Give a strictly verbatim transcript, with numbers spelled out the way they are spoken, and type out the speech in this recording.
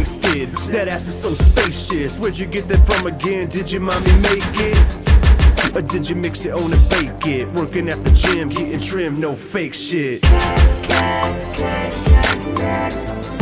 wasted. That ass is so spacious. Where'd you get that from again? Did your mommy make it? Or did you mix it on and bake it? Working at the gym, getting trim, no fake shit.